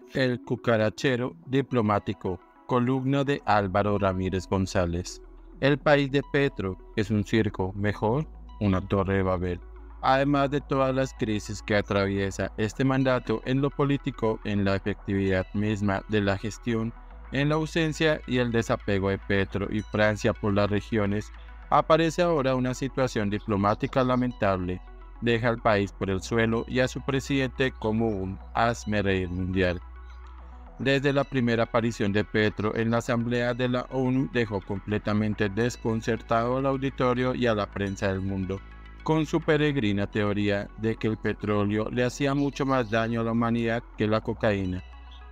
El cucarachero diplomático, columna de Álvaro Ramírez González. El país de Petro es un circo, mejor, una torre de Babel. Además de todas las crisis que atraviesa este mandato en lo político, en la efectividad misma de la gestión, en la ausencia y el desapego de Petro y Francia por las regiones, aparece ahora una situación diplomática lamentable. Deja al país por el suelo y a su presidente como un hazmerreír mundial. Desde la primera aparición de Petro en la Asamblea de la ONU dejó completamente desconcertado al auditorio y a la prensa del mundo, con su peregrina teoría de que el petróleo le hacía mucho más daño a la humanidad que la cocaína.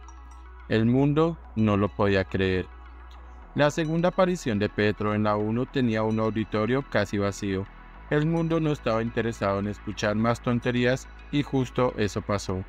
El mundo no lo podía creer. La segunda aparición de Petro en la ONU tenía un auditorio casi vacío. El mundo no estaba interesado en escuchar más tonterías y justo eso pasó.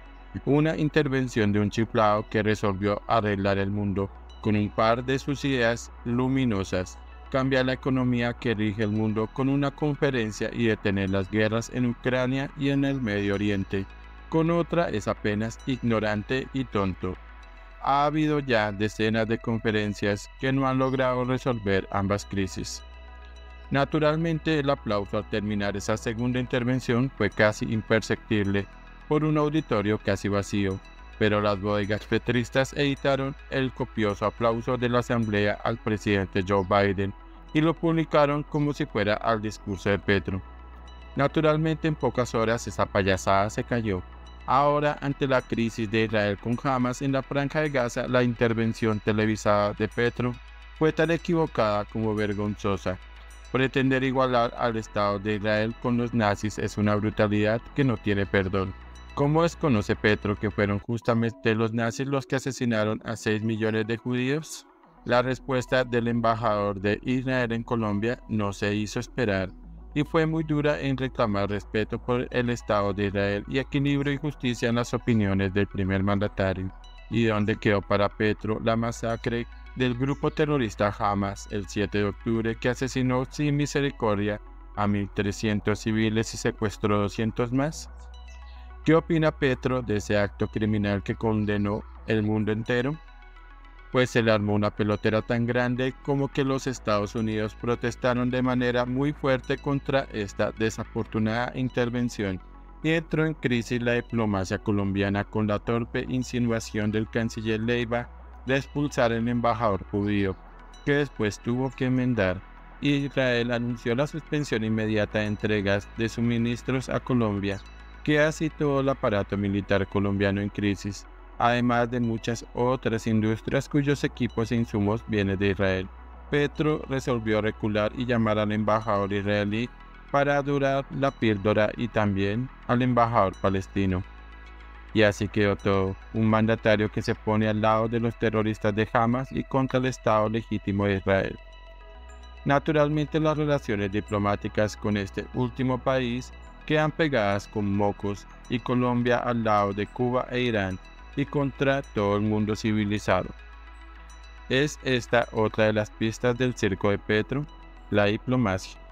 Una intervención de un chiflado que resolvió arreglar el mundo con un par de sus ideas luminosas, cambiar la economía que rige el mundo con una conferencia y detener las guerras en Ucrania y en el Medio Oriente. Con otra es apenas ignorante y tonto. Ha habido ya decenas de conferencias que no han logrado resolver ambas crisis. Naturalmente, el aplauso al terminar esa segunda intervención fue casi imperceptible por un auditorio casi vacío, pero las bodegas petristas editaron el copioso aplauso de la asamblea al presidente Joe Biden y lo publicaron como si fuera al discurso de Petro. Naturalmente, en pocas horas esa payasada se cayó. Ahora, ante la crisis de Israel con Hamas en la Franja de Gaza, la intervención televisada de Petro fue tan equivocada como vergonzosa. Pretender igualar al Estado de Israel con los nazis es una brutalidad que no tiene perdón. ¿Cómo desconoce Petro que fueron justamente los nazis los que asesinaron a 6 millones de judíos? La respuesta del embajador de Israel en Colombia no se hizo esperar y fue muy dura en reclamar respeto por el Estado de Israel y equilibrio y justicia en las opiniones del primer mandatario. ¿Y dónde quedó para Petro la masacre del grupo terrorista Hamas el 7 de octubre que asesinó sin misericordia a 1.300 civiles y secuestró 200 más? ¿Qué opina Petro de ese acto criminal que condenó el mundo entero? Pues se le armó una pelotera tan grande como que los Estados Unidos protestaron de manera muy fuerte contra esta desafortunada intervención y entró en crisis la diplomacia colombiana con la torpe insinuación del canciller Leiva de expulsar al embajador judío, que después tuvo que enmendar. Israel anunció la suspensión inmediata de entregas de suministros a Colombia, que así todo el aparato militar colombiano en crisis, además de muchas otras industrias cuyos equipos e insumos vienen de Israel. Petro resolvió recular y llamar al embajador israelí para durar la píldora y también al embajador palestino. Y así quedó todo, un mandatario que se pone al lado de los terroristas de Hamas y contra el Estado legítimo de Israel. Naturalmente, las relaciones diplomáticas con este último país quedan pegadas con mocos y Colombia al lado de Cuba e Irán y contra todo el mundo civilizado. ¿Es esta otra de las pistas del circo de Petro? La diplomacia.